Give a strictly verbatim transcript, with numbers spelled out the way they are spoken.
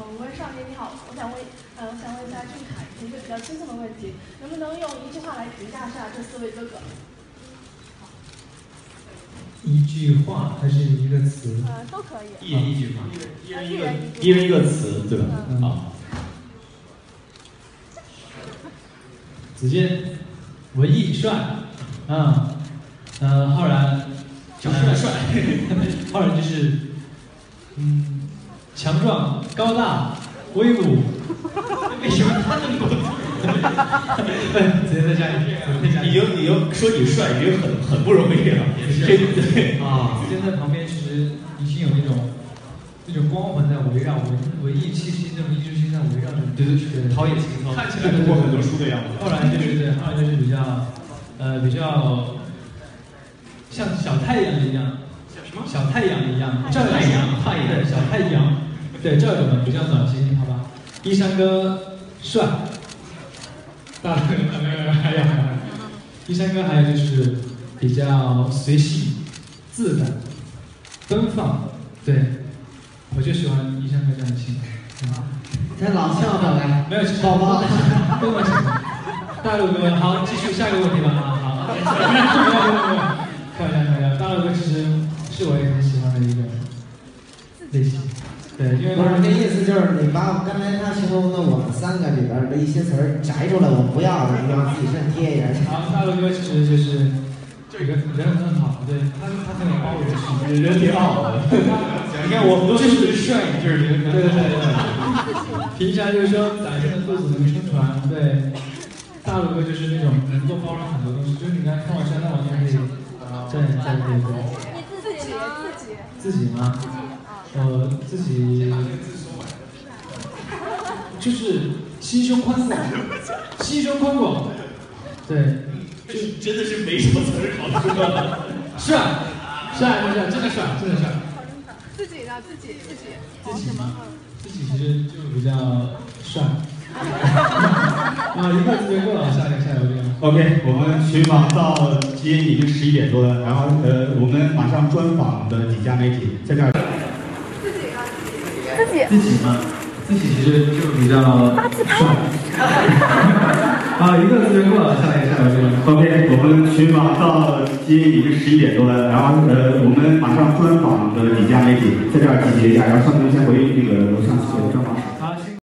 吴文少年你好，我想问，呃，我想问一下俊凯一个比较轻松的问题，能不能用一句话来评价一下这四位哥哥？ 一句话还是一个词？ 呃，都可以。 一人一句话， 一人一个， 一人一个词，对吧？ 嗯、 好。 子健，文艺帅，啊，呃，浩然， 长得帅， 浩然就是，嗯，强壮、高大、威武。 为什么他那么多？ 子健在家里， 已经已经说你帅，已经很很不容易了。这对啊，子健在旁边其实已经有那种那种光环在围绕，文文艺气息、那种艺术性在围绕着。 对对对，陶冶情操，看起来读过很多书的样子。 后来对对对，后来就是比较，呃，比较像小太阳一样， 什么？ 小太阳一样，照太阳，太阳， 对，小太阳，对，照耀我们，比较暖心，好吧？一山哥帅，大哥还有，一山哥还有就是比较随性、自然、奔放，对，我就喜欢一山哥这样的性格。 这老俏的来， 没有宝宝，跟我讲。大陆哥，好，继续下一个问题吧。啊，好，没有没有没有，开玩笑开玩笑。大陆哥其实是我也很喜欢的一个类型，对，因为不是这意思就是你把刚才他形容的我们三个里边的一些词儿摘出来，我不要了，你往自己身上贴一下。 好，大陆哥其实就是人人很好，对他他很有包容性，人挺好的。你看我不是帅，就是人，对对对对。平常就是说展现的肚子能撑船，对。大陆哥就是那种能够包容很多东西，就是你刚才开玩笑，那完全可以在在这个。 你自己自己自己吗？ 自己啊。 我自己就是心胸宽广，心胸宽广，对， 就真的是没什么词儿好说的。 帅，帅，帅，真的帅，真的帅。 自己呢？自己自己自己吗？自己其实就比较帅。啊，一会儿这边过了，下一个下一个这个。 OK， 我们寻访到今天已经十一点多了，然后呃，我们马上专访的几家媒体在这儿。 自己啊， 自己。自己吗？自己其实就比较帅。啊，一个这边过了，下一个下一个这个。 OK， 我们寻访到今天已经十一点多了，然后呃，我们马上专访的几家媒体在这儿集结一下，然后上面先回那个楼上四楼专访室。